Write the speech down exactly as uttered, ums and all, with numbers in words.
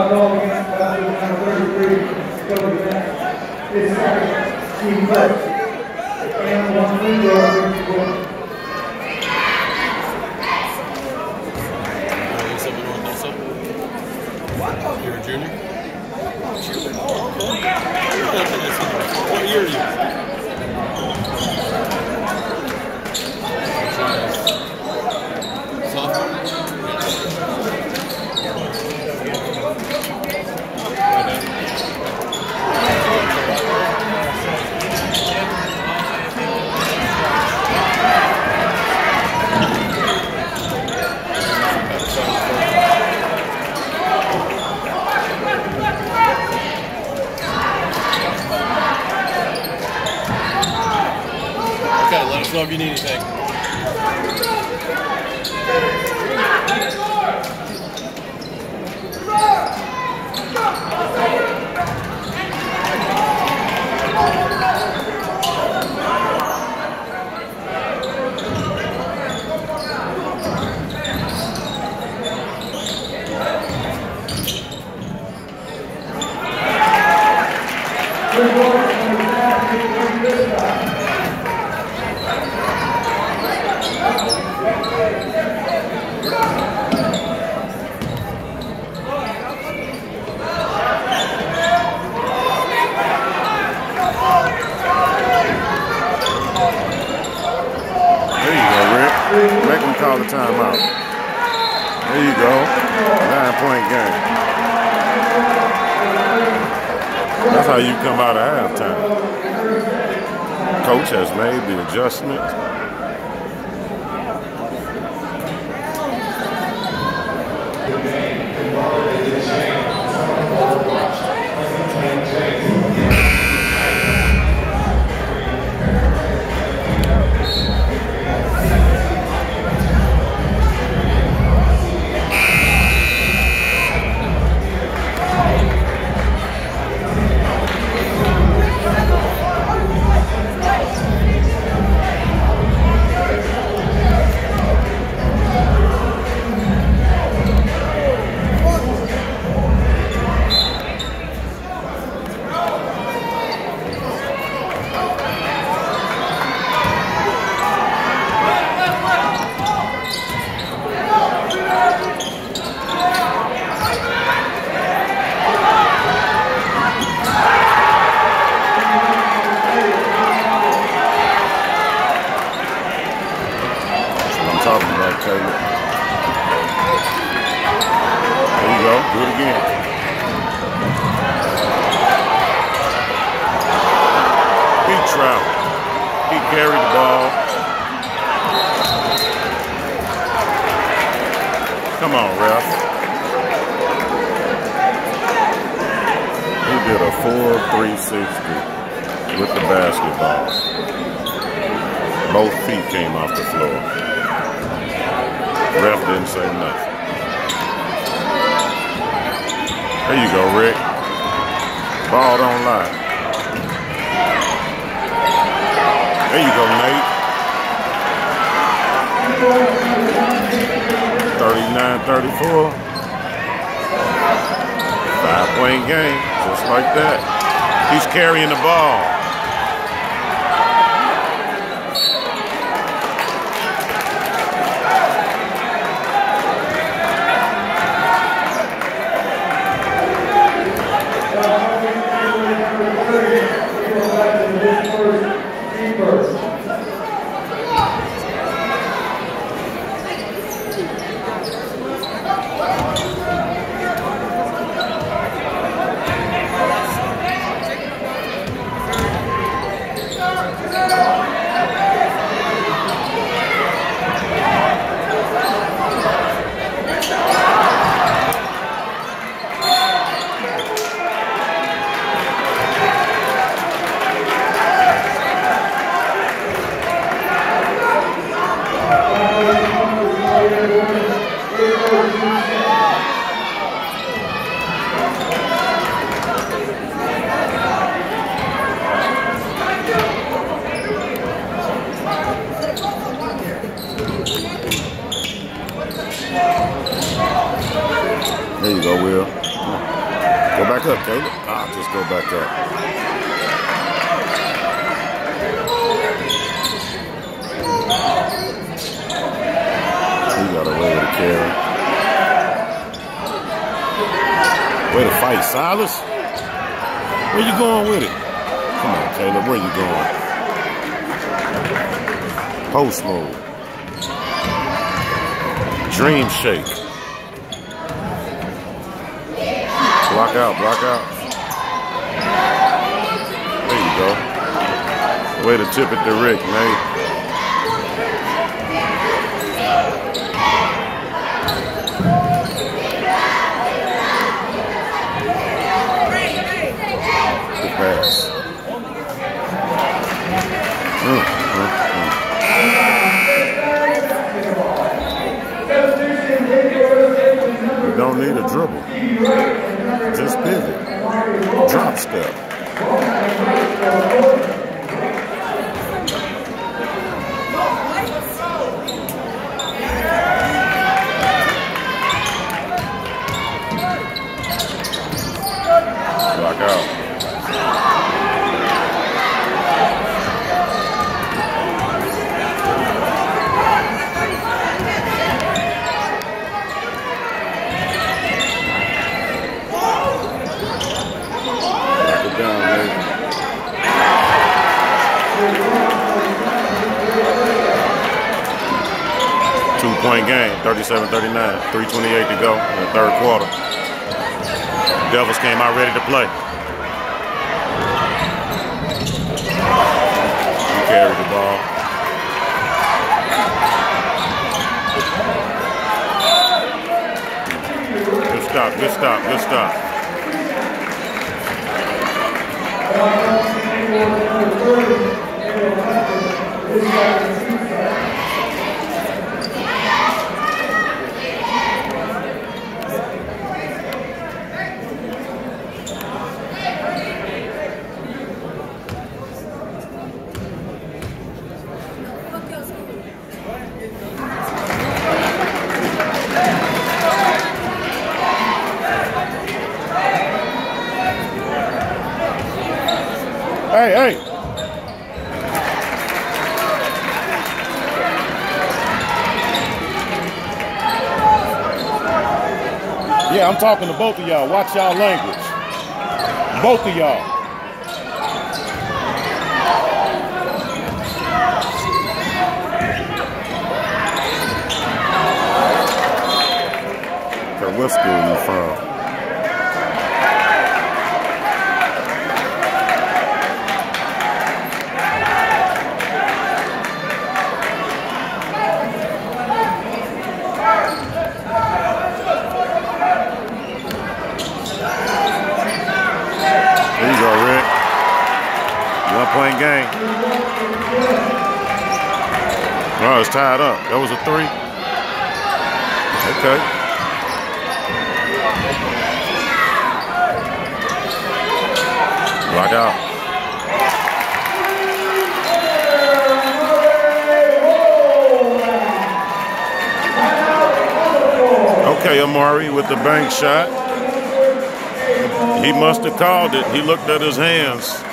ball against number thirty-three, go against his second team first. And one free throw against the goal. You're a junior? What year are you? Okay, let us know if you need anything. Make them call the timeout. There you go. Nine-point game. That's how you come out of halftime. Coach has made the adjustment. Talking about Taylor. There you go. Do it again. He traveled. He carried the ball. Come on, ref. He did a full three sixty with the basketball. Both feet came off the floor. Ref didn't say nothing. There you go, Rick. Ball don't lie. There you go, Nate. thirty-nine thirty-four. Five-point game, just like that. He's carrying the ball. There you go, Will. Go back up, Caleb. Ah, just go back up. He got away with a carry. Way to fight, Silas. Where you going with it? Come on, Caleb. Where you going? Post move. Dream shake. Block out, block out. There you go. Way to tip it to Rick, Nate. Good pass. Mm, mm, mm. You don't need a dribble. Just pivot. Drop step. Block out. Two-point game, thirty-seven thirty-nine, three twenty-eight to go in the third quarter. Devils came out ready to play. He carried the ball. Good stop, good stop, good stop. Hey, hey. Yeah, I'm talking to both of y'all. Watch y'all language. Both of y'all. Okay, what school you from? One-point game. Oh, it's tied up. That was a three. Okay. Block out. Okay, Amari with the bank shot. He must have called it. He looked at his hands.